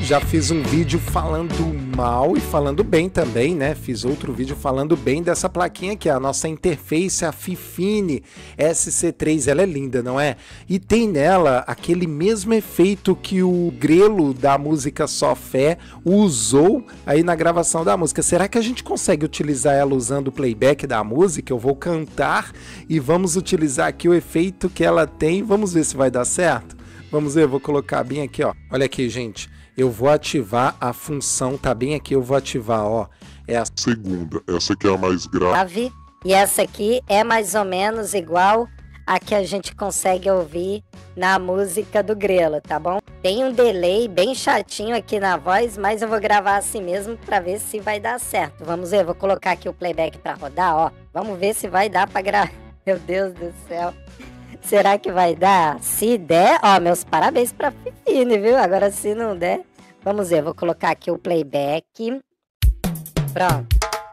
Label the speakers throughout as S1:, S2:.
S1: já fiz um vídeo falando mal e falando bem também, né? Fiz outro vídeo falando bem dessa plaquinha aqui, a nossa interface, a Fifine SC3, ela é linda, não é? E tem nela aquele mesmo efeito que o Grelo da música Só Fé usou aí na gravação da música. Será que a gente consegue utilizar ela usando o playback da música? Eu vou cantar e vamos utilizar aqui o efeito que ela tem, vamos ver se vai dar certo? Vamos ver, eu vou colocar bem aqui, ó. Olha aqui, gente. Eu vou ativar a função, tá bem aqui, eu vou ativar, ó. É a
S2: segunda, essa aqui é a mais grave.
S3: E essa aqui é mais ou menos igual a que a gente consegue ouvir na música do Grelo, tá bom? Tem um delay bem chatinho aqui na voz, mas eu vou gravar assim mesmo pra ver se vai dar certo. Vamos ver, eu vou colocar aqui o playback pra rodar, ó. Vamos ver se vai dar pra gravar. Meu Deus do céu. Será que vai dar? Se der, ó, meus parabéns pra Fifine, viu? Agora se não der, vamos ver, vou colocar aqui o playback. Pronto.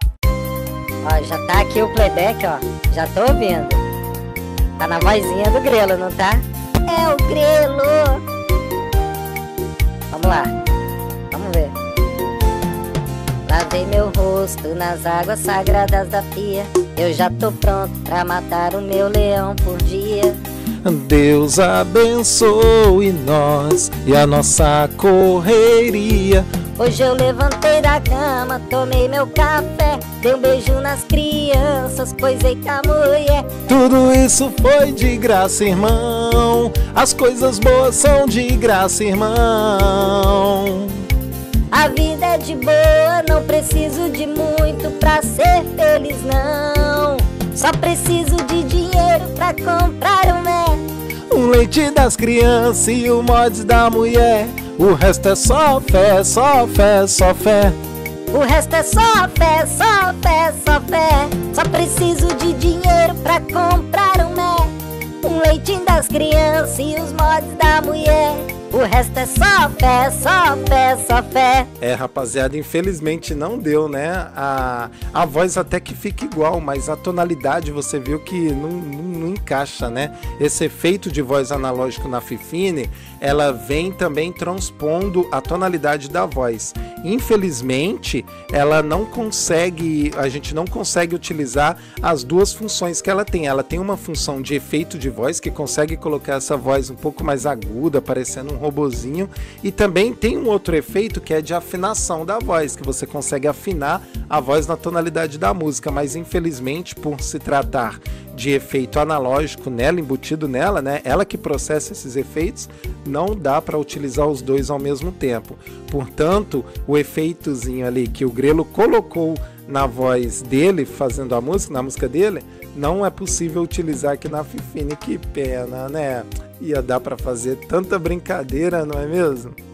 S3: Ó, já tá aqui o playback, ó. Já tô ouvindo. Tá na vozinha do Grelo, não tá? É o Grelo! Vamos lá. Vamos ver. Lavei meu rosto nas águas sagradas da pia. Eu já tô pronto pra matar o meu leão por dia.
S1: Deus abençoe nós e a nossa correria.
S3: Hoje eu levantei da cama, tomei meu café, dei um beijo nas crianças, coisei com a mulher.
S1: Tudo isso foi de graça, irmão. As coisas boas são de graça, irmão.
S3: A vida é de boa, não preciso de muito pra ser feliz, não. Só preciso de dinheiro pra comprar
S1: um leite das crianças e o mods da mulher. O resto é só fé, só fé, só fé.
S3: O resto é só fé, só fé, só fé. Só preciso de dinheiro pra comprar um leitinho das crianças e os mods da mulher. O resto é só fé, só fé, só fé.
S1: É, rapaziada, infelizmente não deu, né? A voz até que fica igual, mas a tonalidade você viu que não encaixa, né? Esse efeito de voz analógico na Fifine, ela vem também transpondo a tonalidade da voz. Infelizmente, ela não consegue, a gente não consegue utilizar as duas funções que ela tem. Ela tem uma função de efeito de voz, que consegue colocar essa voz um pouco mais aguda, parecendo um robozinho, e também tem um outro efeito que é de afinação da voz, que você consegue afinar a voz na tonalidade da música, mas infelizmente, por se tratar de efeito analógico nela, embutido nela, né, ela que processa esses efeitos, não dá para utilizar os dois ao mesmo tempo. Portanto, o efeitozinho ali que o Grelo colocou na voz dele, fazendo a música, na música dele, não é possível utilizar aqui na Fifine. Que pena, né? Ia dar para fazer tanta brincadeira, não é mesmo?